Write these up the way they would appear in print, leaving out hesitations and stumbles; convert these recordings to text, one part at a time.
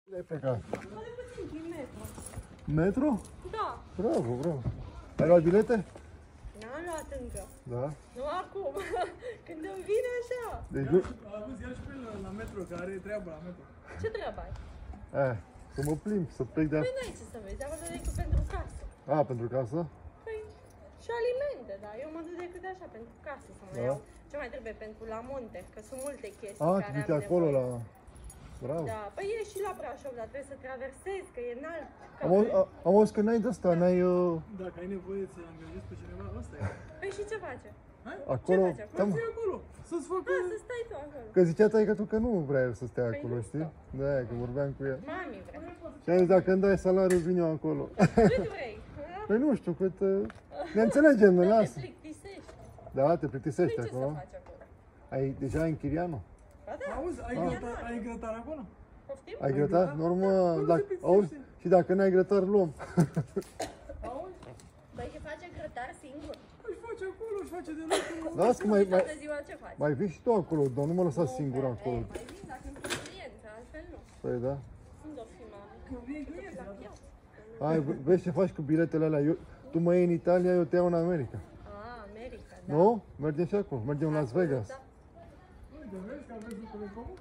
Ai plecat? Mai puțin din metro. Metro? Da. Bravo, bravo. Ai luat bilete? N-am luat încă. Da. Nu acum. Când îmi vine așa. Deci, Auzi, ia și pe la metro, că are treabă la metro. Ce treabă ai? să mă plimb, să plec de Păi n-ai ce să vezi, am văzut decât pentru casă. pentru casă? Păi și alimente, da. Eu mă duc decât așa pentru casă să mă iau. Ce mai trebuie pentru la munte, că sunt multe chestii Tu care duci am acolo nevoie. la... Bravo. Da, păi e și la Brașov, dar trebuie să traversezi, că e înalt. Am auzit că n-ai de asta, n-ai... Dacă ai nevoie să angajezi pe cineva, ăsta e. Păi și ce face? Acolo... Ce faci acolo? Tam- Ții acolo, să-ți facă... Da, să stai tu acolo. Că zicea taică tu că nu vrea el să stea Păi acolo, nu știi? stau. Da, că vorbeam cu el. Mami vrea. Și am zis, dacă îmi dai salariu, vin eu acolo. Cât vrei? Păi nu știu, cât... Ne înțelegem, ne Te lasă. plictisești. Da, te Păi plictisești ce să acolo. faci acolo? Deja ai închirianul? Ba da. Auzi, ai grătar acolo? Poftim? Ai grătar? Normal, Acolo dacă, se plictisește. auzi, și dacă n-ai grătar, luăm. Auzi? Băi, că face grătar singur. Își face acolo, își face de lucru. Las că Toată ziua ce faci? mai vii și tu acolo, dar nu mă lăsa singur Ei, acolo. mai vin dacă îmi pun clienți, altfel nu. Păi da. Unde o fi mami? Când vii clienți, La piață. Hai, vezi ce faci cu biletele alea. Tu mă iei în Italia, eu te iau în America. America, da. Nu? Mergem și acolo, mergem în Las Vegas. Da. uite, vezi că aveți lucruri în comun?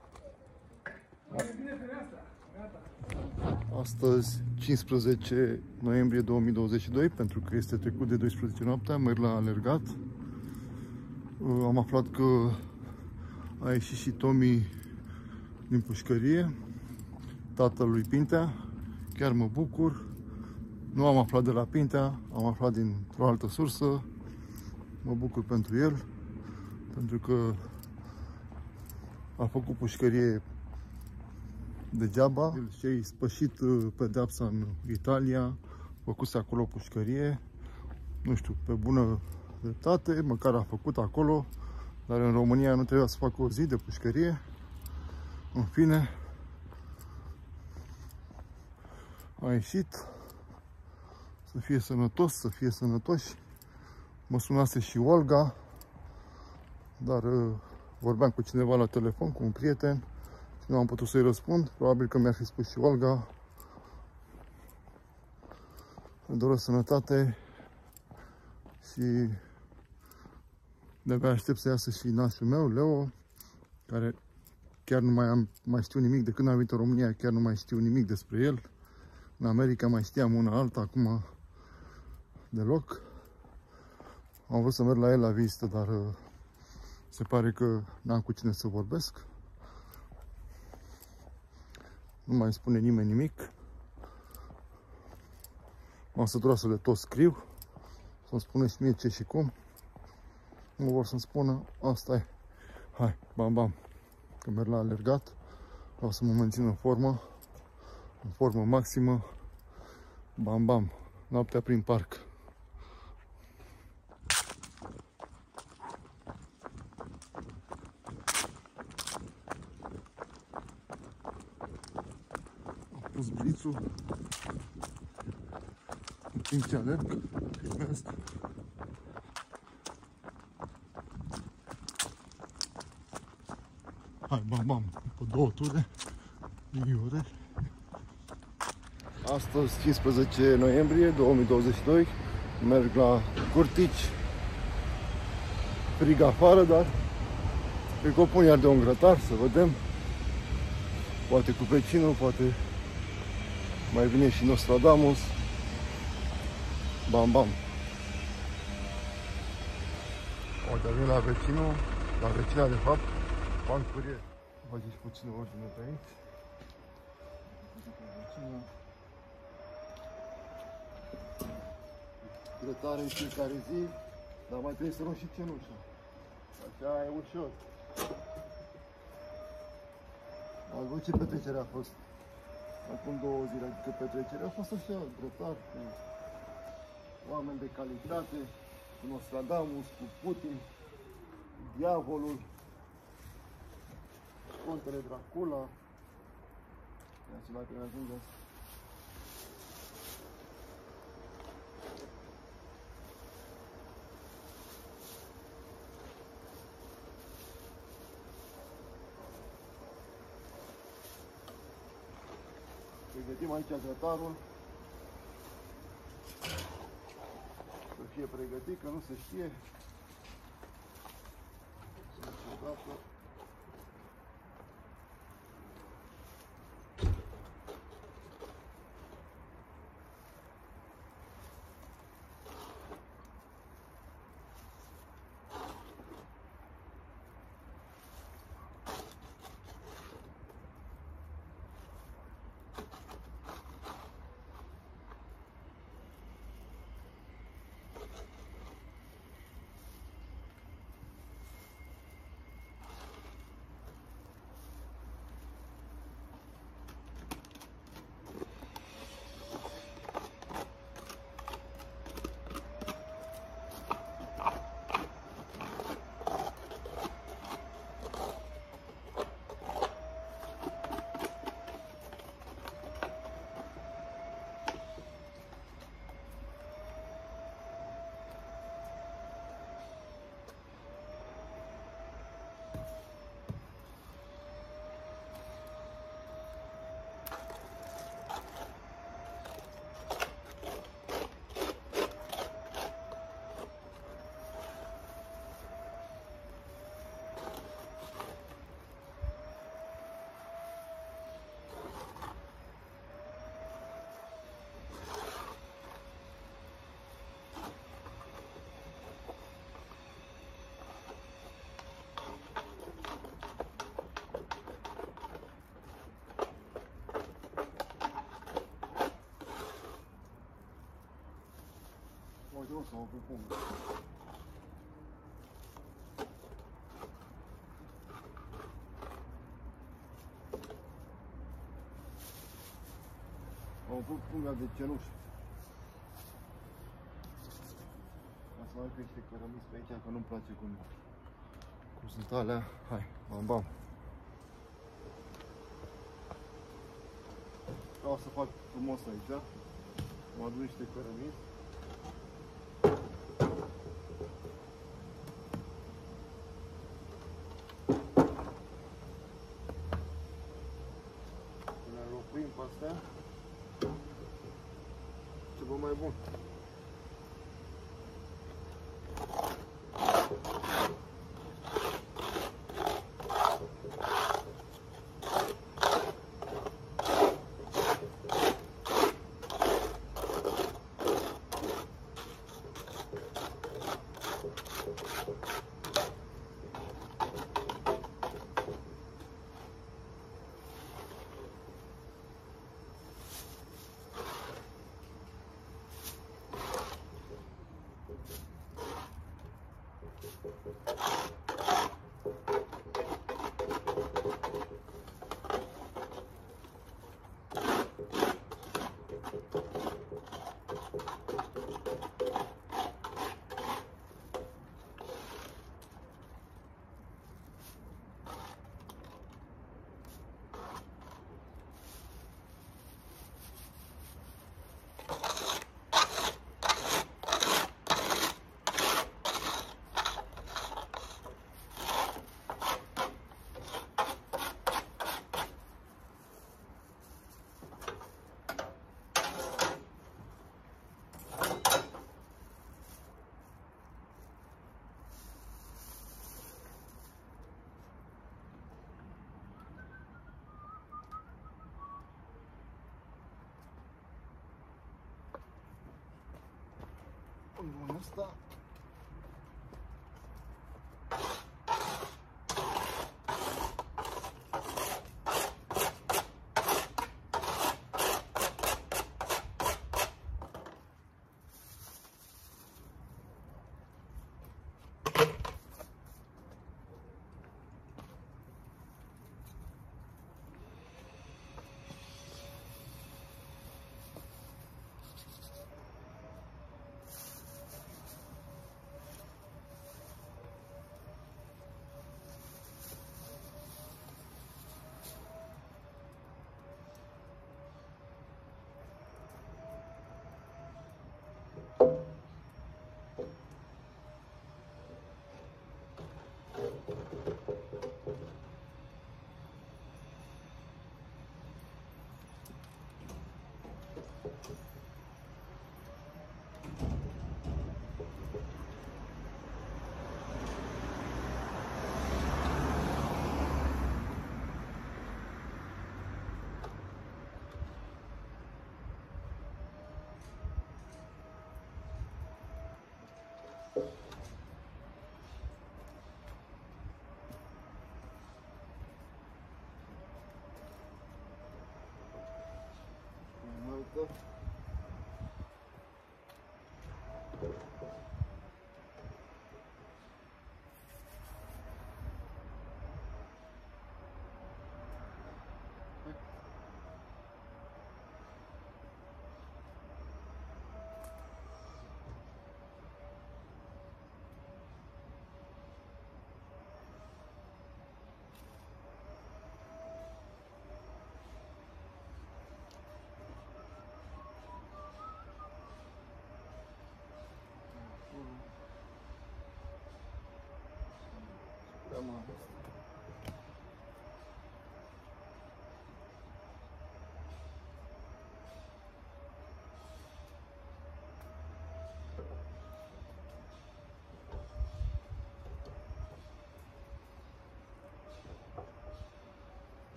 Bine fereastra, gata. Astăzi, 15 noiembrie 2022, pentru că este trecut de 12 noaptea, merg la alergat. Am aflat că a ieșit și Tomi din pușcărie, tatăl lui Pintea. Chiar mă bucur. Nu am aflat de la Pintea, am aflat dintr-o altă sursă. Mă bucur pentru el, pentru că a făcut pușcărie degeaba. El și-a spășit pedeapsa în Italia, făcuse acolo pușcărie. Nu știu, pe bună dreptate, măcar a făcut acolo, dar în România nu trebuia să facă o zi de pușcărie. În fine, a ieșit. Să fie sănătos, să fie sănătoși. Mă sunase și Olga, dar vorbeam cu cineva la telefon, cu un prieten, și nu am putut să-i răspund. Probabil că mi-ar fi spus și Olga. Îmi doresc sănătate și de-abia aștept să iasă și nașul meu, Leo, care chiar nu mai știu nimic. De când am venit în România, chiar nu mai știu nimic despre el. În America mai știam una alta, acum deloc. Am vrut să merg la el la vizită, dar se pare că n-am cu cine să vorbesc. Nu mai spune nimeni nimic. M-am săturat să le tot scriu, să-mi spună și mie ce și cum. Nu vor să-mi spună, asta e. Hai, bam, bam. Că merg la alergat, vreau să mă mențin în formă maximă. Bam, bam. Noaptea prin parc. Am pus blițul. În timp ce alerg, filmez. Hai, bam, bam. După 2 ture, ore. Astăzi, 15 noiembrie 2022, merg la Curtici. Frig afară, dar cred că o pun iar de un grătar, să vedem. Poate cu vecinul, poate mai vine și Nostradamus. Bam, bam. Poate vine la vecinul, la vecina de fapt, banc curier. Face și puțină ordine pe aici. Vecina. Grătare în fiecare zi, dar mai trebuie să luăm și cenușa. Așa e ușor. Ați văzut ce petrecere a fost acum 2 zile, adică petrecere a fost așa, grătar, cu oameni de calitate, cu Nostradamus, cu Putin, cu diavolul, contele Dracula. Ia să dacă ne ajunge asta. Pregătim aici grătarul. Să fie pregătit, că nu se știe. Niciodată. Uite, o să mă pun pungă. Am pus punga de cenușă. Ca să mai niște cărămiți pe aici, că nu-mi place cum sunt alea. Hai, bam, bam. Vreau să fac frumos aici. Mă aduc niște cărămiți. Pe astea ceva mai bun. Bun asta.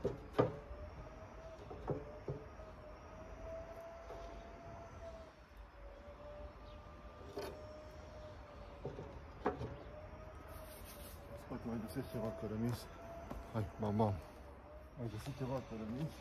Poate mai găsesc ceva cărămizi. Hai, mama. Mai găsit ceva cărămizi.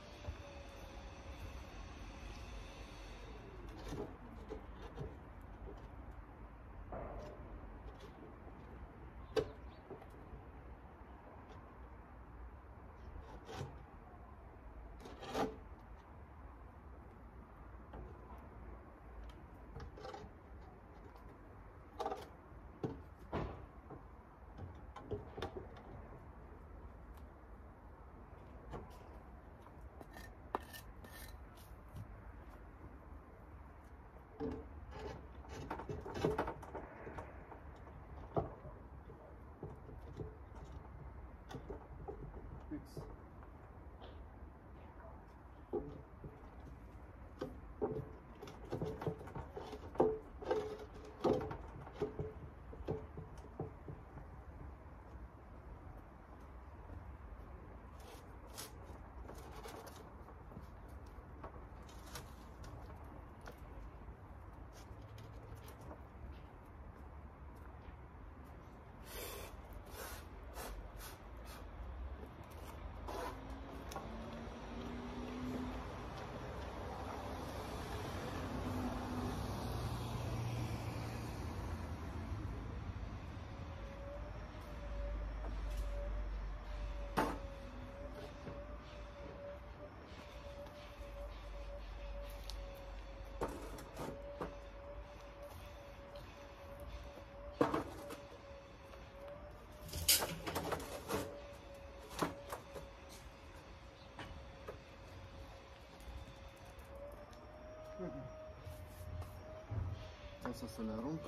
Asta să le arunc.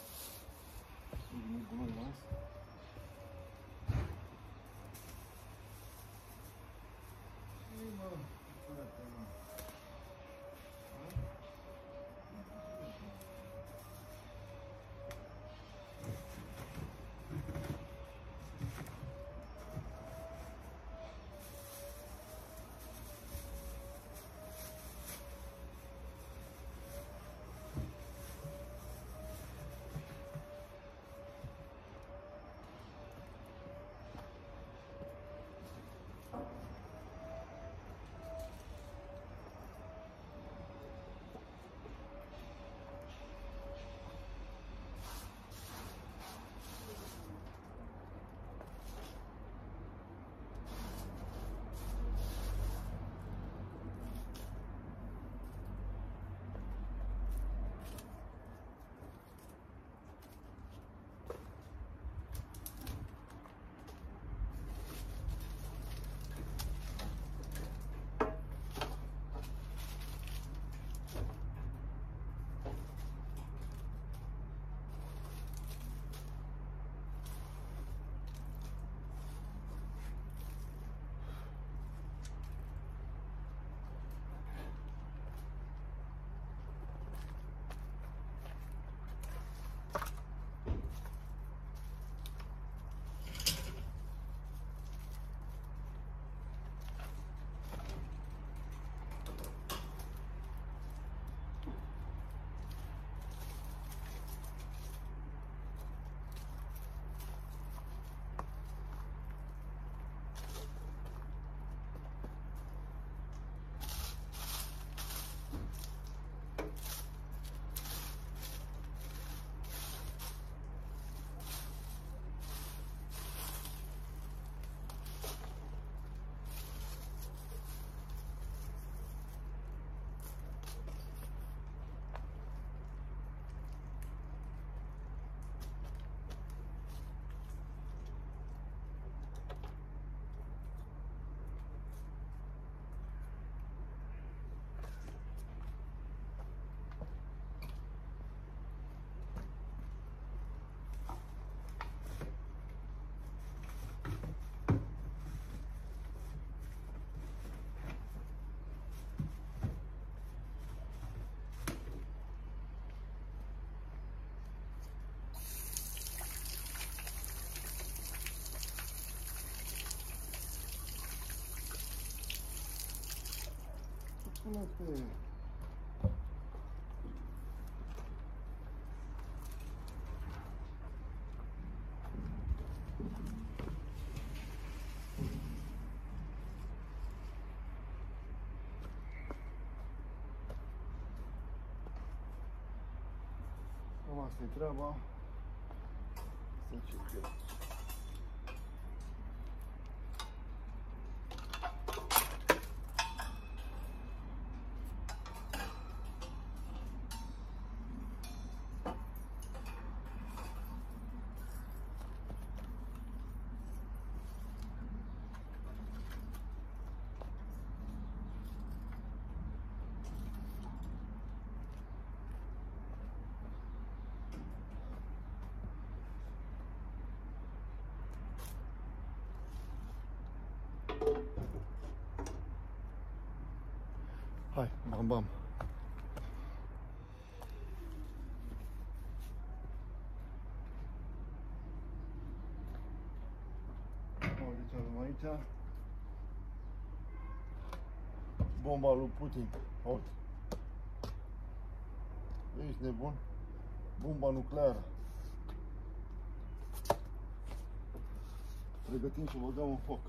Nu gunoi las. Spune-te. Cam asta e treaba. Să încep eu. Hai, bam, bam. Deci avem aici bomba lui Putin. Uite. Ești nebun? Bomba nucleară. Pregătim să băgăm în foc.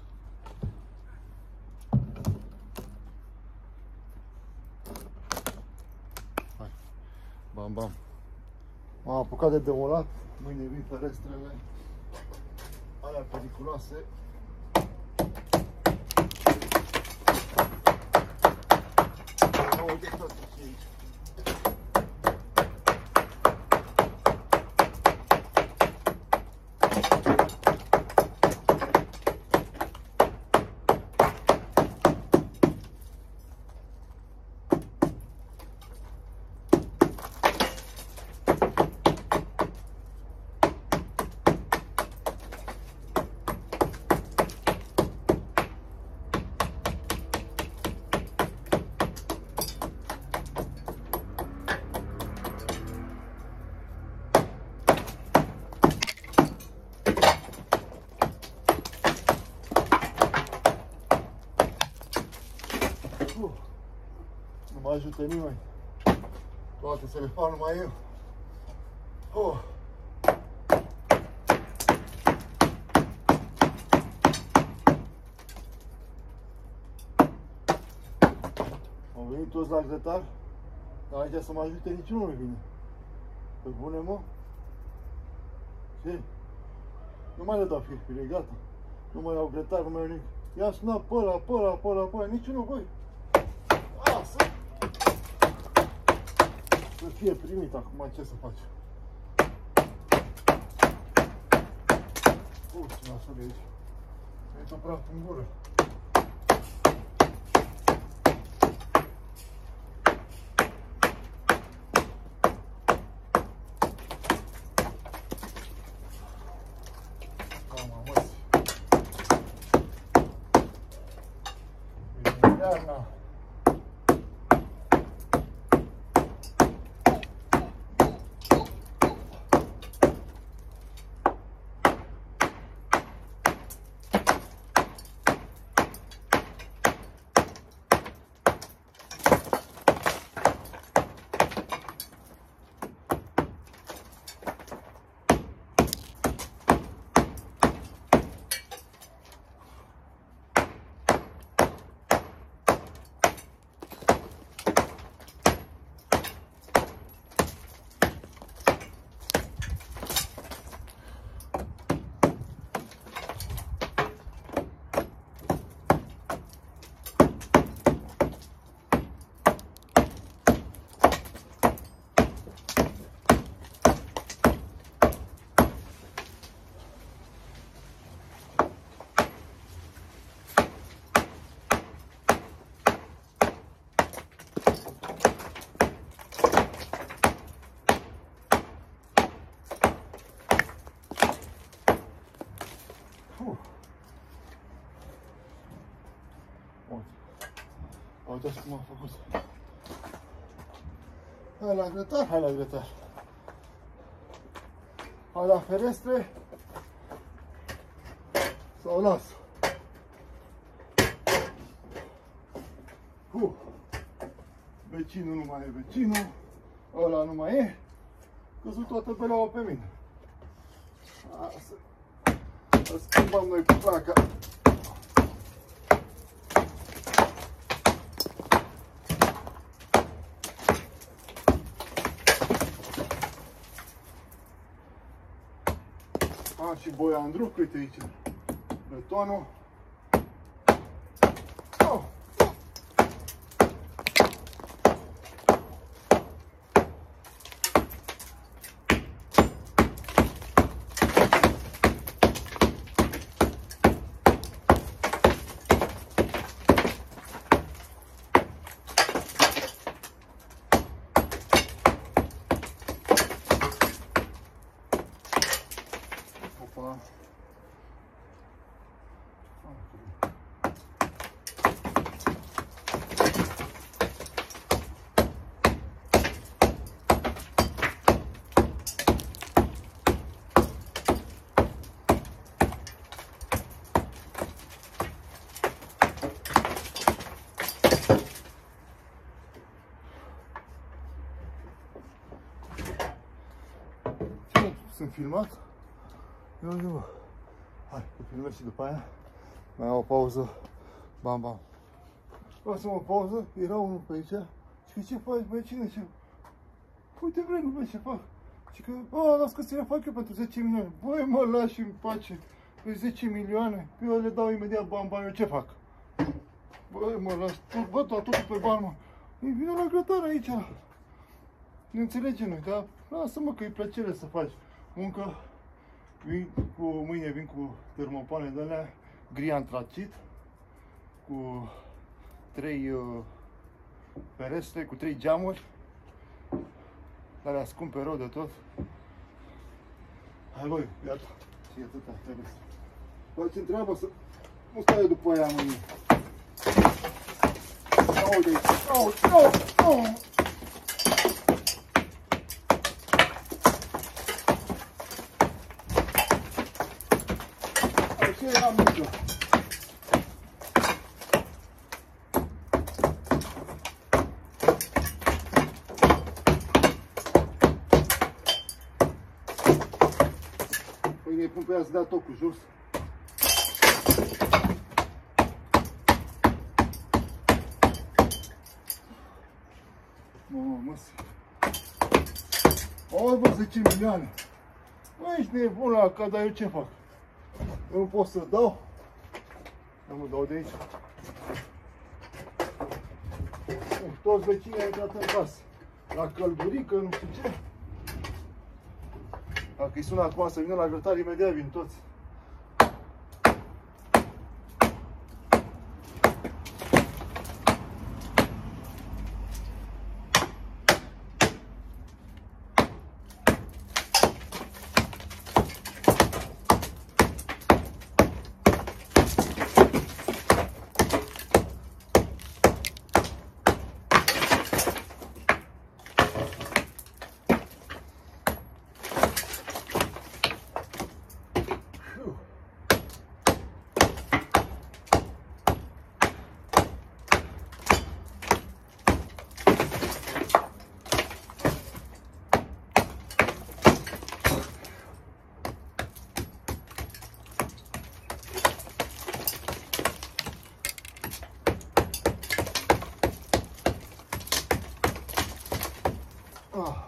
Bam, bam. M-am apucat de demolat. Mâine vin ferestrele alea periculoase. Uite tot ce e aici. Nu mă ajută nimeni. Toate să le fac numai eu. Au venit toți la grătar, dar aici să mă ajute niciunul nu vine. Pe bune, mă? Ce? Nu mai le dau firfire, gata. Nu mai au grătar, nu mai au nimic. Ia suna pe ăla, niciunul, băi. Lasă! Să fie primit acum, ce să faci? Ce nasul e aici. E-ți-o praf în gură. Iarna. Uitați cum am făcut. Hai la grătar, hai la grătar. Hai la ferestre. Sau las. Vecinul nu mai e vecinul. Ăla nu mai e. Căzut toată beleaua pe mine. Să schimbăm noi placa. Și Boi Andruc, uite aici, betonul. Oh. Sunt filmat. Eu. Hai, te filmez și după aia. Mai am o pauză. Bam, bam. Vreau să mă pauză. Era unul pe aici. Și ce faci, băi, cine? Ce? Uite, vrei, nu vezi ce fac. Și că, las că ți-le fac eu pentru 10 milioane. Băi, mă lași în pace. Pe 10 milioane. Eu le dau imediat bam, bam. Eu ce fac? Băi, mă lași. Bă, totul pe bani, mă. Vine la grătar aici. Ne înțelegem noi, dar lasă-mă că e plăcere să faci muncă. Mâine vin cu termopane de alea gri antracit, cu 3 ferestre, cu 3 geamuri, dar le scumpe rău de tot. Hai voi, iată, și atâta ferestre. Facem treaba să nu stai după aia mâine. Aude aici, ce era mică? Păi ne pun pe ea să dea tocul jos. Mă, o, bă, 10 milioane. Bă, ești nebun la cap, dar eu ce fac? Eu nu pot să dau. Nu mă dau de aici. Toți vecinii au intrat în casă. La căldurică, nu știu ce. Dacă îi sună acum să vină la grătar, imediat vin toți. Ah.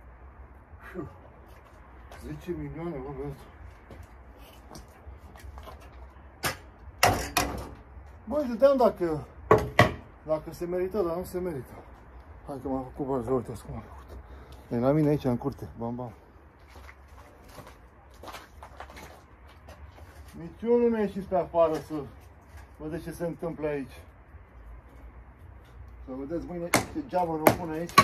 10 milioane, bă, băiatul. Băi, vedeam dacă se merită, dar nu se merită. Hai că m-am făcut barză, uite-ți cum am făcut. E la mine aici, în curte, bam, bam. Nici unul nu ieșiți pe afară să vedeți ce se întâmplă aici. Să vedeți mâine ce geamuri o pun aici.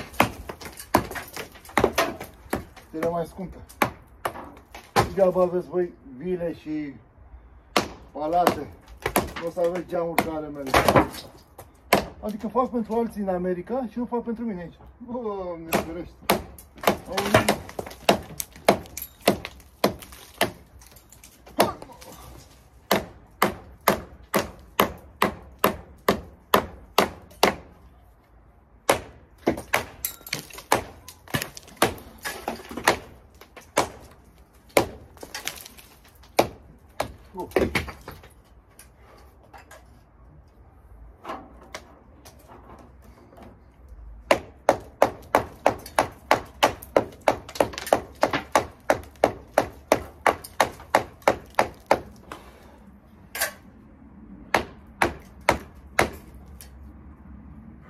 Cele mai scumpe. Degeaba aveți voi vile și palate. Nu o să aveți geamuri ca ale mele. Adică fac pentru alții în America și nu fac pentru mine aici. Doamne ferește.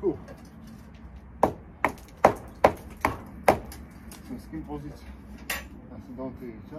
Să-mi schimb poziția. Ca să dau întâi aici.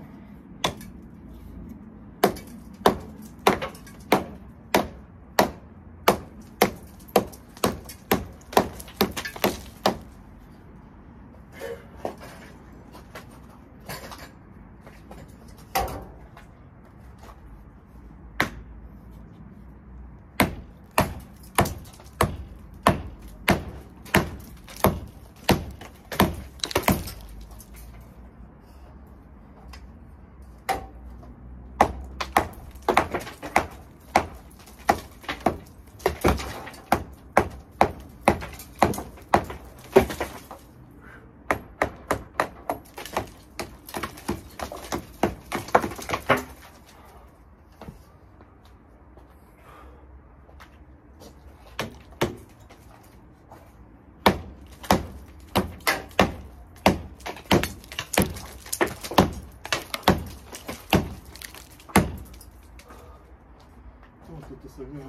Tot să vină.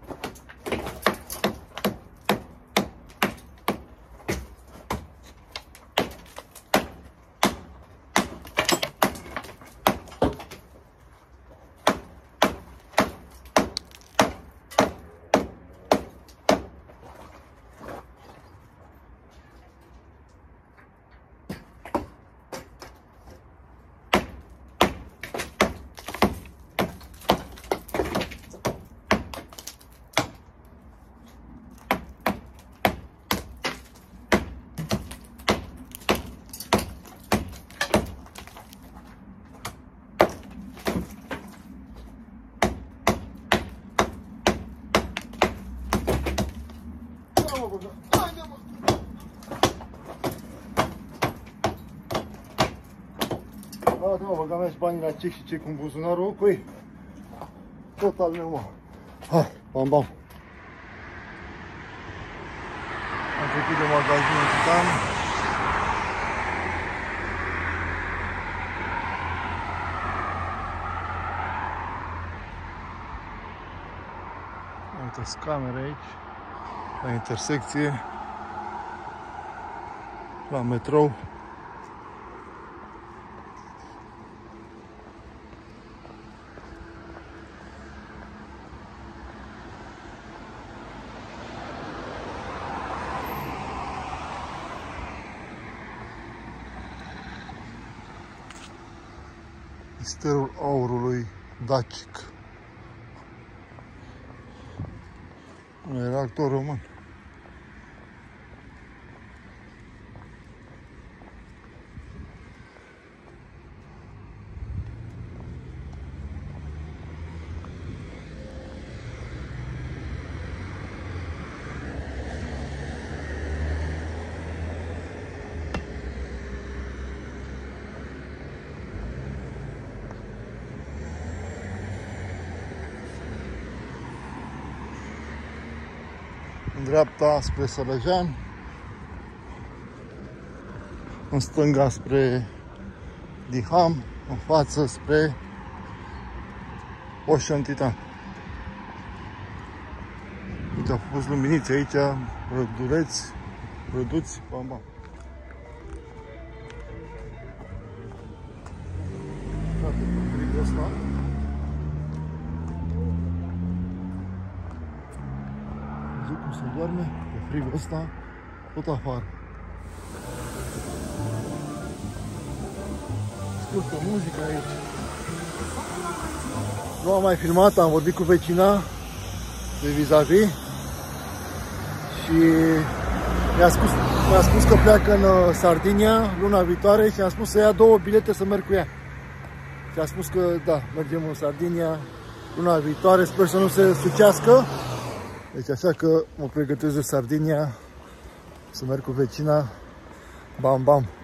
Da, mă, băga mea și banii la cec și cec cu buzunarul, păi, tot al meu, mă. Hai, bam, bam. Am trecut de magazinul Titan. Uite, scameră aici, la intersecție, la metrou. Misterul aurului dacic. Era actor român. În dreapta spre Sălăjean, în stânga spre Diham, în față spre Ocean Titan. Uite, au pus luminițe aici, răduți, bam, bam. Uite, frigul ăsta. Cum se doarme pe frigul ăsta, tot afară. Ascultă muzica aici. Nu am mai filmat, am vorbit cu vecina de vis-a-vis și mi-a spus că pleacă în Sardinia luna viitoare și am spus să ia 2 bilete să merg cu ea. Și a spus că da, mergem în Sardinia luna viitoare, sper să nu se sucească. Deci așa că mă pregătesc de Sardinia, să merg cu vecina, bam, bam.